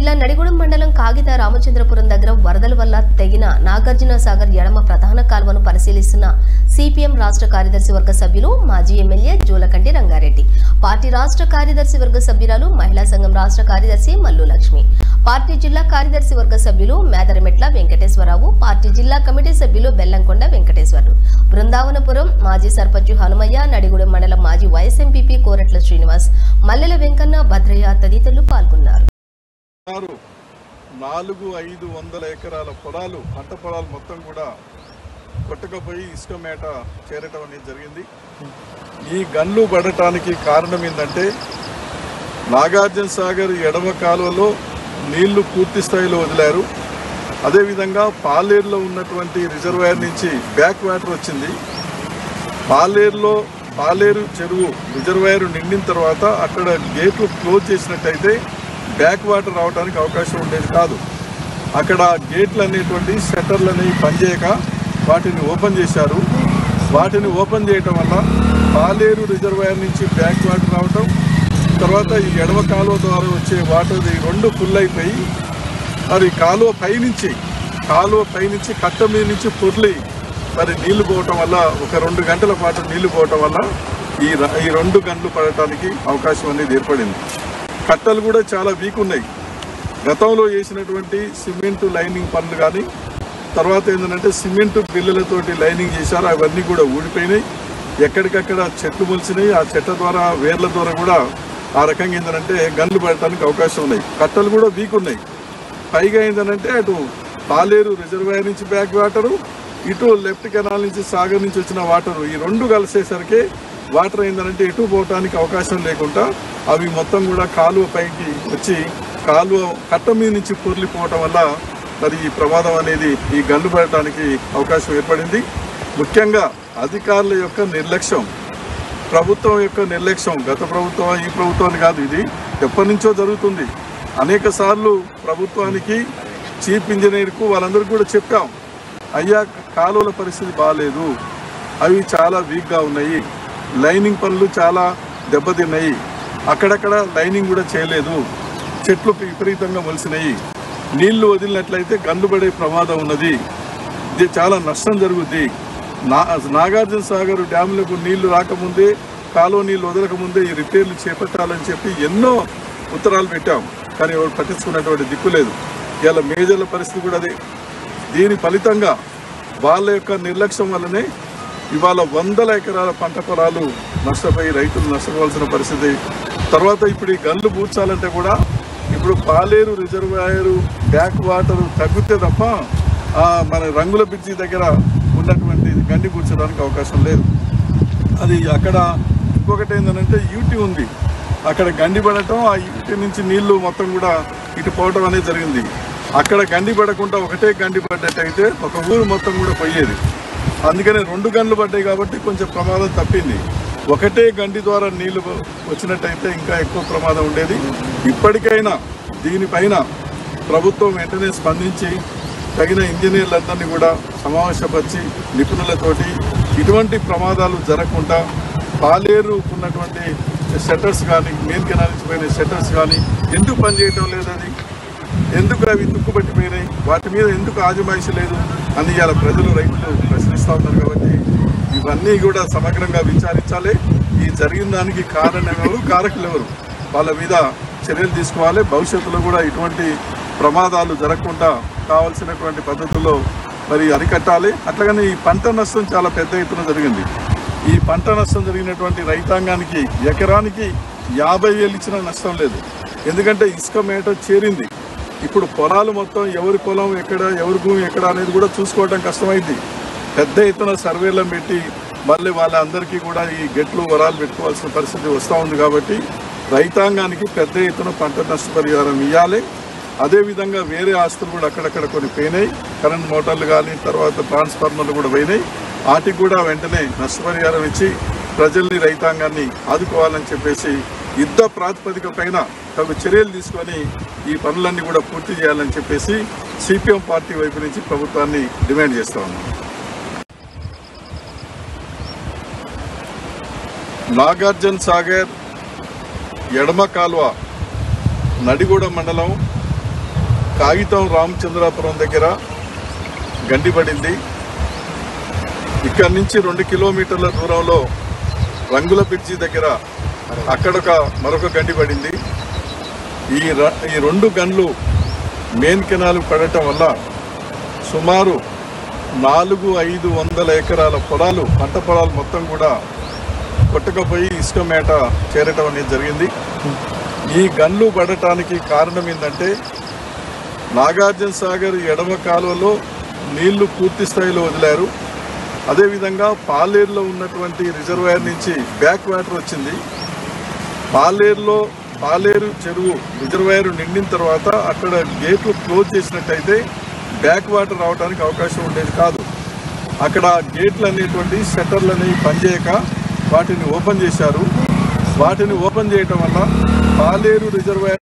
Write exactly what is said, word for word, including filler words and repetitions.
జిల్లా నడిగూడెం మండలం కాగిత రామచంద్రపురం దగ్గర వరదల వల్ల తెగిన నాగార్జున సాగర్ ఎడమ ప్రధాన కాల్వను పరిశీలిస్తున్న సిపిఎం రాష్ట్ర కార్యదర్శి వర్గ సభ్యులు మాజీ ఎమ్మెల్యే జూలకంటి రంగారెడ్డి, పార్టీ రాష్ట్ర కార్యదర్శి వర్గ సభ్యురాలు మహిళా సంఘం రాష్ట్ర కార్యదర్శి మల్లు లక్ష్మి, పార్టీ జిల్లా కార్యదర్శి వర్గ సభ్యులు మేదరమెట్ల వెంకటేశ్వరరావు, పార్టీ జిల్లా కమిటీ సభ్యులు బెల్లంకొండ వెంకటేశ్వర్లు, బృందావనపురం మాజీ సర్పంచ్ హనుమయ్య, నడిగూడెం మండలం మాజీ వైస్ ఎంపీపీ కోరట్ల శ్రీనివాస్, మల్లెల వెంకన్న, భద్రయ్య తదితరులు పాల్గొన్నారు. నాలుగు ఐదు వందల ఎకరాల పొలాలు పంట పొలాలు మొత్తం కూడా కొట్టుకుపోయి ఇసుక మేట చేరటం అనేది జరిగింది. ఈ గన్లు పడటానికి కారణం ఏంటంటే నాగార్జున సాగర్ ఎడమ కాలువలో నీళ్లు పూర్తి స్థాయిలో వదిలారు. అదేవిధంగా పాలేరులో ఉన్నటువంటి రిజర్వాయర్ నుంచి బ్యాక్ వాటర్ వచ్చింది. పాలేరులో పాలేరు చెరువు రిజర్వాయర్ నిండిన తర్వాత అక్కడ గేట్లు క్లోజ్ చేసినట్టయితే బ్యాక్ వాటర్ రావడానికి అవకాశం ఉండేది కాదు. అక్కడ గేట్లు అనేటువంటి షట్టర్లు అనేవి పనిచేయక వాటిని ఓపెన్ చేశారు. వాటిని ఓపెన్ చేయటం వల్ల పాలేరు రిజర్వాయర్ నుంచి బ్యాక్ వాటర్ రావటం, తర్వాత ఈ ఎడమ కాలువ ద్వారా వచ్చే వాటర్ రెండు ఫుల్ అయిపోయి మరి కాలువ పైనుంచి కాలువ పైనుంచి కట్ట మీద నుంచి పొర్లి మరి నీళ్లు పోవటం వల్ల ఒక రెండు గంటల పాటు నీళ్లు పోవటం వల్ల ఈ ఈ రెండు గంటలు పడటానికి అవకాశం అనేది ఏర్పడింది. కట్టలు కూడా చాలా వీక్ ఉన్నాయి. గతంలో చేసినటువంటి సిమెంటు లైనింగ్ పనులు కానీ తర్వాత ఏంటంటే సిమెంటు బిల్లలతోటి లైనింగ్ చేశారు, అవన్నీ కూడా ఊడిపోయినాయి. ఎక్కడికక్కడ చెట్లు మొలిచినాయి. ఆ చెట్ల ద్వారా వేర్ల ద్వారా కూడా ఆ రకంగా ఏంటంటే గన్లు పడటానికి అవకాశం ఉన్నాయి. కట్టలు కూడా వీక్ ఉన్నాయి. పైగా ఏంటంటే అటు పాలేరు రిజర్వాయర్ నుంచి బ్యాక్ వాటరు, ఇటు లెఫ్ట్ కెనాల్ నుంచి సాగర్ నుంచి వచ్చిన వాటరు, ఈ రెండు కలిసేసరికి వాటర్ ఏంటంటే ఎటు పోవటానికి అవకాశం లేకుండా అవి మొత్తం కూడా కాలువ పైకి వచ్చి కాలువ కట్ట మీద నుంచి పొర్లిపోవటం వల్ల మరి ఈ ప్రమాదం అనేది ఈ గన్లు పడటానికి అవకాశం ఏర్పడింది. ముఖ్యంగా అధికారుల యొక్క నిర్లక్ష్యం, ప్రభుత్వం యొక్క నిర్లక్ష్యం, గత ప్రభుత్వం ఈ ప్రభుత్వాన్ని కాదు, ఇది ఎప్పటి నుంచో జరుగుతుంది. అనేక సార్లు ప్రభుత్వానికి చీఫ్ ఇంజనీర్కు వాళ్ళందరికీ కూడా చెప్పాం, అయ్యా కాలువల పరిస్థితి బాగాలేదు, అవి చాలా వీక్గా ఉన్నాయి, లైనింగ్ పనులు చాలా దెబ్బతిన్నాయి, అక్కడక్కడ లైనింగ్ కూడా చేయలేదు, చెట్లు విపరీతంగా మొలిసినాయి, నీళ్లు వదిలినట్లయితే గన్లు పడే ప్రమాదం ఉన్నది, ఇది చాలా నష్టం జరుగుద్ది, నా నాగార్జున సాగర్ డ్యాములకు నీళ్లు రాకముందే కాలువ నీళ్ళు వదలకముందే ఈ రిపేర్లు చేపట్టాలని చెప్పి ఎన్నో ఉత్తరాలు పెట్టాం. కానీ ఎవరు పట్టించుకున్నటువంటి దిక్కు లేదు. ఇలా మేజర్ల పరిస్థితి కూడా అదే. దీని ఫలితంగా వాళ్ళ యొక్క నిర్లక్ష్యం వల్లనే ఇవాళ వందల ఎకరాల పంట పొలాలు నష్టపోయి రైతులు నష్టపోవాల్సిన పరిస్థితి. తర్వాత ఇప్పుడు ఈ గన్లు పూడ్చాలంటే కూడా ఇప్పుడు పాలేరు రిజర్వాయరు బ్యాక్ వాటర్ తగ్గితే తప్ప మన రంగుల బ్రిడ్జి దగ్గర ఉన్నటువంటి గండి పూడ్చడానికి అవకాశం లేదు. అది అక్కడ ఇంకొకటి ఏంటంటే యూటీ ఉంది, అక్కడ గండి పడటం, ఆ యూటీ నుంచి నీళ్లు మొత్తం కూడా ఇటు పోవటం అనేది జరిగింది. అక్కడ గండి పడకుండా ఒకటే గండి పడ్డట్టయితే ఒక ఊరు మొత్తం కూడా పోయేది. అందుకనే రెండు గంటలు పడ్డాయి కాబట్టి కొంచెం ప్రమాదం తప్పింది. ఒకటే గండి ద్వారా నీళ్లు వచ్చినట్టయితే ఇంకా ఎక్కువ ప్రమాదం ఉండేది. ఇప్పటికైనా దీనిపైన ప్రభుత్వం వెంటనే స్పందించి తగిన ఇంజనీర్లందరినీ కూడా సమావేశపరిచి నిపుణులతోటి ఇటువంటి ప్రమాదాలు జరగకుండా పాలేరు ఉన్నటువంటి షట్టర్స్ కానీ మెయిన్ కెనాల్ నుంచి పోయిన షట్టర్స్ కానీ ఎందుకు పనిచేయటం లేదు, అది ఎందుకు అవి తుక్కుపట్టిపోయినాయి, వాటి మీద ఎందుకు ఆజమాయిషి లేదు అని ఇవాళ ప్రజలు రైతులు ప్రశ్నిస్తూ ఉన్నారు. కాబట్టి ఇవన్నీ కూడా సమగ్రంగా విచారించాలి. ఈ జరిగిన దానికి కారణం ఎవరు, కారకులు ఎవరు, వాళ్ళ మీద చర్యలు తీసుకోవాలి. భవిష్యత్తులో కూడా ఇటువంటి ప్రమాదాలు జరగకుండా కావాల్సినటువంటి పద్ధతుల్లో మరి అరికట్టాలి. అట్లాగనే ఈ పంట నష్టం చాలా పెద్ద ఎత్తున జరిగింది. ఈ పంట నష్టం జరిగినటువంటి రైతాంగానికి ఎకరానికి యాభై వేలు ఇచ్చిన నష్టం లేదు. ఎందుకంటే ఇసుక మేట చేరింది. ఇప్పుడు పొలాలు మొత్తం ఎవరి పొలం ఎక్కడ, ఎవరి భూమి ఎక్కడ అనేది కూడా చూసుకోవడం కష్టమైంది. పెద్ద ఎత్తున సర్వేలను పెట్టి మళ్ళీ వాళ్ళందరికీ కూడా ఈ గెట్లు వరాలు పెట్టుకోవాల్సిన పరిస్థితి వస్తూ ఉంది. కాబట్టి రైతాంగానికి పెద్ద ఎత్తున పంట నష్టపరిహారం ఇవ్వాలి. అదేవిధంగా వేరే ఆస్తులు కూడా అక్కడక్కడ కొన్ని పోయినాయి, కరెంట్ మోటార్లు కానీ తర్వాత ట్రాన్స్ఫార్మర్లు కూడా పోయినాయి. వాటికి కూడా వెంటనే నష్టపరిహారం ఇచ్చి ప్రజల్ని రైతాంగాన్ని ఆదుకోవాలని చెప్పేసి యుద్ధ ప్రాతిపదిక పైన తగు చర్యలు తీసుకొని ఈ పనులన్నీ కూడా పూర్తి చేయాలని చెప్పేసి సిపిఎం పార్టీ వైపు నుంచి ప్రభుత్వాన్ని డిమాండ్ చేస్తా ఉన్నాం. నాగార్జున సాగర్ ఎడమ కాల్వ నడిగూడెం మండలం కాగితం రామచంద్రాపురం దగ్గర గండిపడింది. ఇక్కడి నుంచి రెండు కిలోమీటర్ల దూరంలో రంగుల బ్రిడ్జి దగ్గర అక్కడొక మరొక గండి పడింది. ఈ ఈ రెండు గన్లు మెయిన్ కెనాల్ పడటం వల్ల సుమారు నాలుగు ఐదు వందల ఎకరాల పొలాలు పంట పొలాలు మొత్తం కూడా కొట్టుకుపోయి ఇసుక మేట చేరటం అనేది జరిగింది. ఈ గన్లు పడటానికి కారణం ఏంటంటే నాగార్జున సాగర్ ఎడమ కాలువలో నీళ్లు పూర్తి స్థాయిలో వదిలారు. అదేవిధంగా పాలేరులో ఉన్నటువంటి రిజర్వాయర్ నుంచి బ్యాక్ వాటర్ వచ్చింది. పాలేరులో పాలేరు చెరువు రిజర్వాయర్ నిండిన తర్వాత అక్కడ గేట్లు క్లోజ్ చేసినట్టయితే బ్యాక్ వాటర్ రావడానికి అవకాశం ఉండేది కాదు. అక్కడ గేట్లు అనేటువంటి షట్టర్లు అనేవి పనిచేయక వాటిని ఓపెన్ చేశారు. వాటిని ఓపెన్ చేయటం వల్ల పాలేరు రిజర్వాయర్